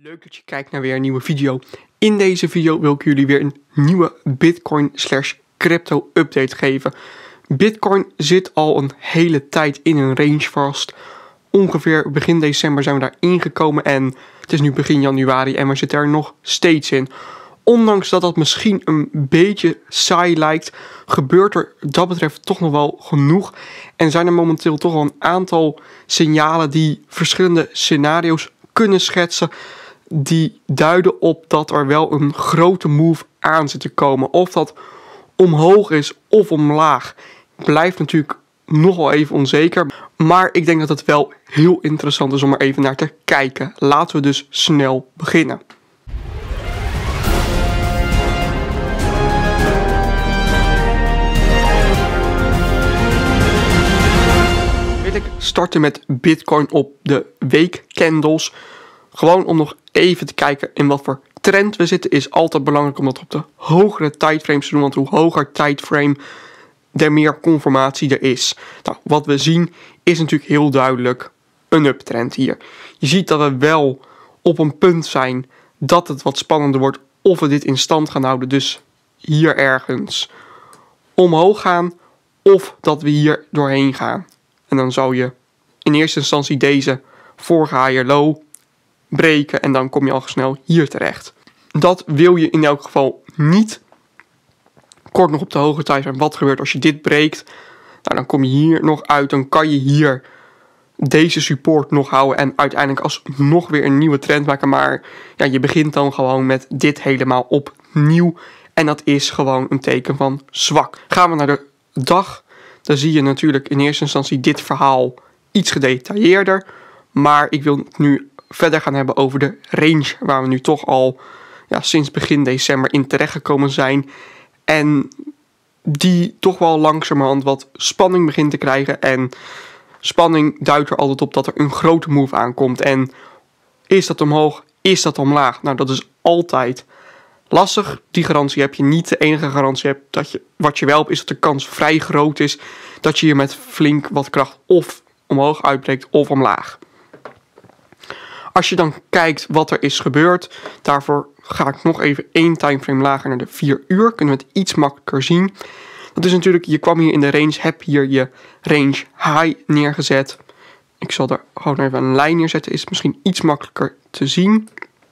Leuk dat je kijkt naar weer een nieuwe video. In deze video wil ik jullie weer een nieuwe Bitcoin/crypto update geven. Bitcoin zit al een hele tijd in een range vast. Ongeveer begin december zijn we daar ingekomen en het is nu begin januari en we zitten er nog steeds in. Ondanks dat dat misschien een beetje saai lijkt, gebeurt er dat betreft toch nog wel genoeg. En zijn er momenteel toch wel een aantal signalen die verschillende scenario's kunnen schetsen. Die duiden op dat er wel een grote move aan zit te komen. Of dat omhoog is of omlaag. Blijft natuurlijk nog wel even onzeker. Maar ik denk dat het wel heel interessant is om er even naar te kijken. Laten we dus snel beginnen. Wil ik starten met Bitcoin op de weekcandles. Gewoon om nog even te kijken in wat voor trend we zitten, is altijd belangrijk om dat op de hogere timeframes te doen. Want hoe hoger timeframe, der meer conformatie er is. Nou, wat we zien is natuurlijk heel duidelijk een uptrend hier. Je ziet dat we wel op een punt zijn dat het wat spannender wordt of we dit in stand gaan houden. Dus hier ergens omhoog gaan of dat we hier doorheen gaan. En dan zou je in eerste instantie deze vorige higher low breken en dan kom je al snel hier terecht. Dat wil je in elk geval niet. Kort nog op de hoge timeframe, wat gebeurt als je dit breekt? Nou, dan kom je hier nog uit, dan kan je hier deze support nog houden en uiteindelijk alsnog weer een nieuwe trend maken. Maar ja, je begint dan gewoon met dit helemaal opnieuw en dat is gewoon een teken van zwak. Gaan we naar de dag, dan zie je natuurlijk in eerste instantie dit verhaal iets gedetailleerder. Maar ik wil nu verder gaan hebben over de range waar we nu toch al sinds begin december in terechtgekomen zijn. En die toch wel langzamerhand wat spanning begint te krijgen. En spanning duidt er altijd op dat er een grote move aankomt. En is dat omhoog? Is dat omlaag? Nou, dat is altijd lastig. Die garantie heb je niet. De enige garantie hebt dat wat je wel hebt is dat de kans vrij groot is dat je hier met flink wat kracht of omhoog uitbreekt of omlaag. Als je dan kijkt wat er is gebeurd, daarvoor ga ik nog even 1 timeframe lager naar de 4 uur. Kunnen we het iets makkelijker zien. Dat is natuurlijk, je kwam hier in de range, heb hier je range high neergezet. Ik zal er gewoon even een lijn neerzetten, is misschien iets makkelijker te zien.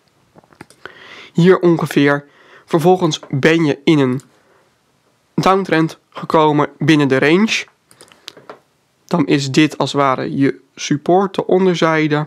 Hier ongeveer. Vervolgens ben je in een downtrend gekomen binnen de range. Dan is dit als het ware je support, de onderzijde.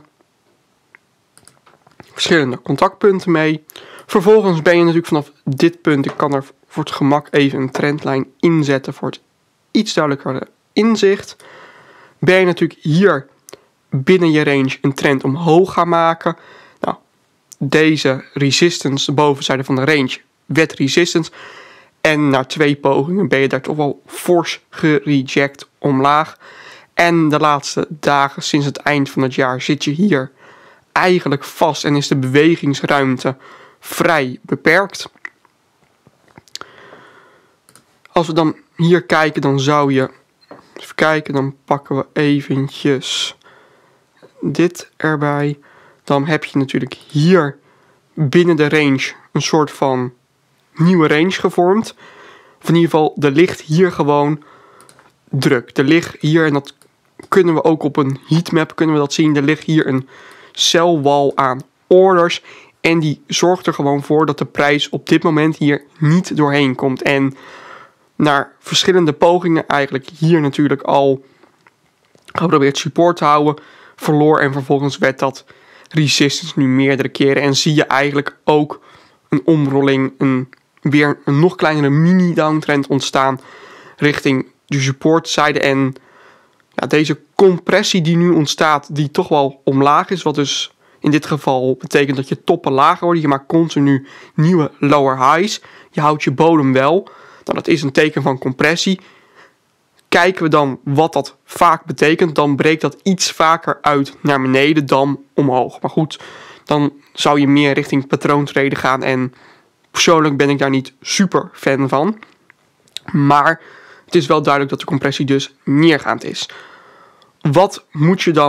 Verschillende contactpunten mee. Vervolgens ben je natuurlijk vanaf dit punt, ik kan er voor het gemak even een trendlijn inzetten voor het iets duidelijker inzicht. Ben je natuurlijk hier binnen je range een trend omhoog gaan maken. Nou, deze resistance, de bovenzijde van de range, werd resistance. En na 2 pogingen ben je daar toch wel fors gereject omlaag. En de laatste dagen sinds het eind van het jaar zit je hier eigenlijk vast en is de bewegingsruimte vrij beperkt. Als we dan hier kijken, dan zou je even kijken, dan pakken we eventjes dit erbij. Dan heb je natuurlijk hier binnen de range een soort van nieuwe range gevormd. Of in ieder geval, er ligt hier gewoon druk. Er ligt hier, en dat kunnen we ook op een heatmap kunnen we dat zien, er ligt hier een celwal aan orders. En die zorgt er gewoon voor dat de prijs op dit moment hier niet doorheen komt. En naar verschillende pogingen eigenlijk hier natuurlijk al geprobeerd support te houden, verloor en vervolgens werd dat resistance nu meerdere keren. En zie je eigenlijk ook een omrolling, weer een nog kleinere mini downtrend ontstaan richting de supportzijde. En ja, deze compressie die nu ontstaat, die toch wel omlaag is, wat dus in dit geval betekent dat je toppen lager worden. Je maakt continu nieuwe lower highs. Je houdt je bodem wel. Nou, dat is een teken van compressie. Kijken we dan wat dat vaak betekent, dan breekt dat iets vaker uit naar beneden dan omhoog. Maar goed, dan zou je meer richting patroontreden gaan. En persoonlijk ben ik daar niet super fan van. Maar het is wel duidelijk dat de compressie dus neergaand is. Wat moet je dan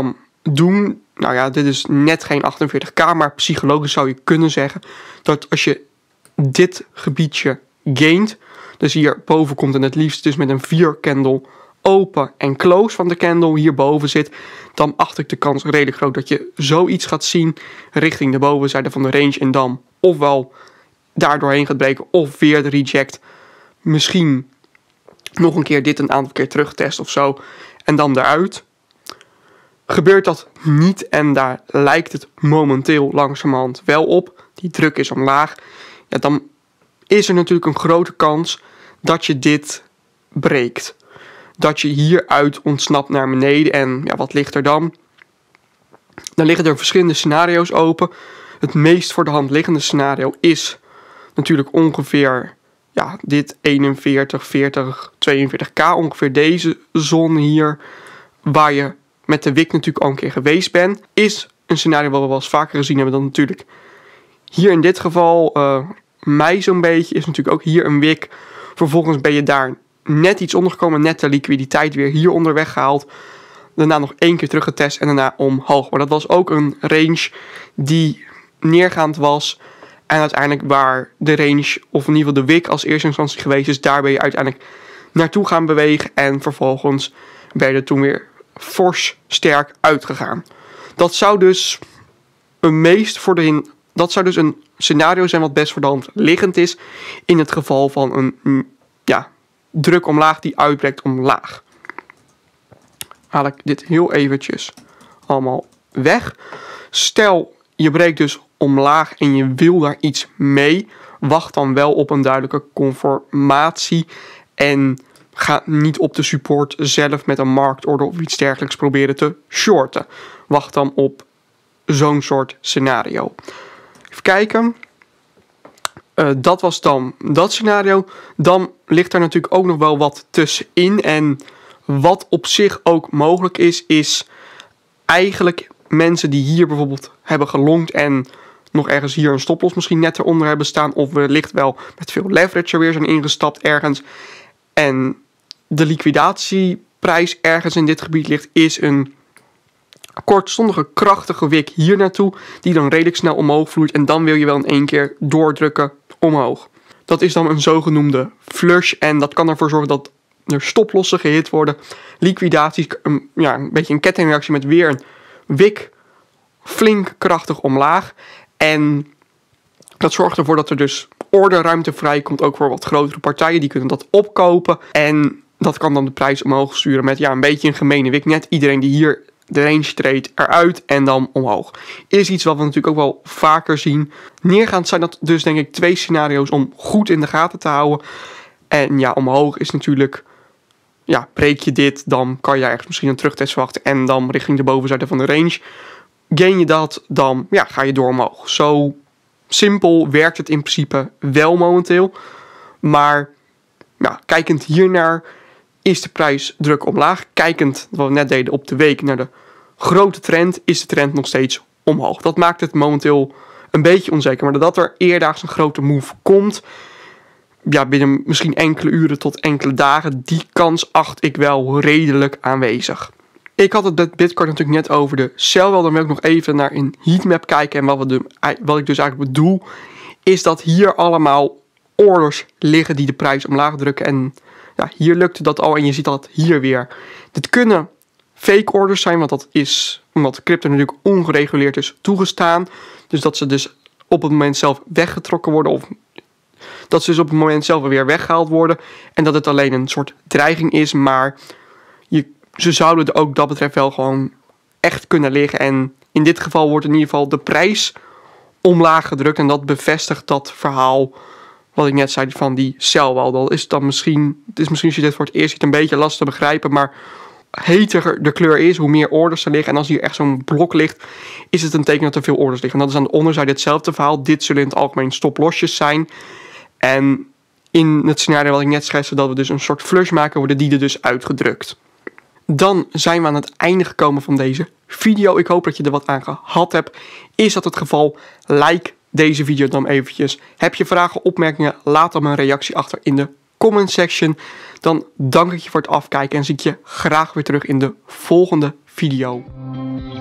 doen. Nou ja, dit is net geen 48k, maar psychologisch zou je kunnen zeggen dat als je dit gebiedje gaint, dus hierboven komt en het liefst dus met een 4 candle open en close van de candle hierboven zit, dan acht ik de kans redelijk groot dat je zoiets gaat zien richting de bovenzijde van de range en dan ofwel daar doorheen gaat breken of weer de reject. Misschien nog een keer dit een aantal keer terugtest of zo en dan eruit. Gebeurt dat niet en daar lijkt het momenteel langzamerhand wel op, die druk is omlaag, ja, dan is er natuurlijk een grote kans dat je dit breekt. Dat je hieruit ontsnapt naar beneden en ja, wat ligt er dan? Dan liggen er verschillende scenario's open. Het meest voor de hand liggende scenario is natuurlijk ongeveer ja, dit 41, 40, 42k, ongeveer deze zone hier, waar je met de wick natuurlijk al een keer geweest bent, is een scenario wat we wel eens vaker gezien hebben dan natuurlijk hier in dit geval mei zo'n beetje, is natuurlijk ook hier een wick. Vervolgens ben je daar net iets onder gekomen, net de liquiditeit weer hieronder weggehaald. Daarna nog 1 keer teruggetest en daarna omhoog. Maar dat was ook een range die neergaand was. En uiteindelijk waar de range, of in ieder geval de wick als eerste instantie geweest is, daar ben je uiteindelijk naartoe gaan bewegen. En vervolgens ben je er toen weer fors sterk uitgegaan. Dat zou dus dat zou dus een scenario zijn wat best voor de hand liggend is in het geval van een druk omlaag die uitbreekt omlaag. Haal ik dit heel eventjes allemaal weg. Stel je breekt dus omlaag en je wil daar iets mee, wacht dan wel op een duidelijke conformatie en ga niet op de support zelf met een marktorder of iets dergelijks proberen te shorten. Wacht dan op zo'n soort scenario. Even kijken. Dat was dan dat scenario. Dan ligt er natuurlijk ook nog wel wat tussenin. En wat op zich ook mogelijk is eigenlijk mensen die hier bijvoorbeeld hebben gelongd en nog ergens hier een stoploss misschien net eronder hebben staan, of wellicht wel met veel leverage er weer zijn ingestapt ergens. En de liquidatieprijs ergens in dit gebied ligt, is een kortstondige krachtige wick hier naartoe, die dan redelijk snel omhoog vloeit en dan wil je wel in 1 keer doordrukken omhoog. Dat is dan een zogenoemde flush en dat kan ervoor zorgen dat er stoplossen gehit worden, liquidaties, een beetje een kettingreactie met weer een wick flink krachtig omlaag en dat zorgt ervoor dat er dus orderruimte vrijkomt, ook voor wat grotere partijen, die kunnen dat opkopen en dat kan dan de prijs omhoog sturen met een beetje een gemene wick. Net iedereen die hier de range trade eruit en dan omhoog. Is iets wat we natuurlijk ook wel vaker zien. Neergaand zijn dat dus denk ik 2 scenario's om goed in de gaten te houden. En ja, omhoog is natuurlijk, breek je dit, dan kan je ergens misschien een terugtest verwachten en dan richting de bovenzijde van de range. Gain je dat, dan ga je door omhoog. Zo simpel werkt het in principe wel momenteel. Maar kijkend hiernaar is de prijs druk omlaag. Kijkend, wat we net deden op de week, naar de grote trend, is de trend nog steeds omhoog. Dat maakt het momenteel een beetje onzeker. Maar dat er eerdaags een grote move komt, binnen misschien enkele uren tot enkele dagen, die kans acht ik wel redelijk aanwezig. Ik had het met Bitcoin natuurlijk net over de sell wel. Dan wil ik nog even naar een heatmap kijken. En wat ik dus eigenlijk bedoel, is dat hier allemaal orders liggen die de prijs omlaag drukken. En hier lukte dat al en je ziet dat hier weer. Dit kunnen fake orders zijn, want dat is omdat crypto natuurlijk ongereguleerd is toegestaan. Dus dat ze dus op het moment zelf weggetrokken worden of dat ze dus op het moment zelf weer weggehaald worden. En dat het alleen een soort dreiging is, maar ze zouden er ook dat betreft wel gewoon echt kunnen liggen. En in dit geval wordt in ieder geval de prijs omlaag gedrukt. En dat bevestigt dat verhaal wat ik net zei van die sell-wall. Dat is dan misschien, het is misschien als je dit voor het eerst ziet een beetje lastig te begrijpen, maar heter de kleur is, hoe meer orders er liggen. En als hier echt zo'n blok ligt, is het een teken dat er veel orders liggen. En dat is aan de onderzijde hetzelfde verhaal. Dit zullen in het algemeen stoplosjes zijn. En in het scenario wat ik net schetste, dat we dus een soort flush maken, worden die er dus uitgedrukt. Dan zijn we aan het einde gekomen van deze video. Ik hoop dat je er wat aan gehad hebt. Is dat het geval? Like deze video dan eventjes. Heb je vragen, opmerkingen? Laat dan een reactie achter in de comment section. Dan dank ik je voor het afkijken en zie ik je graag weer terug in de volgende video.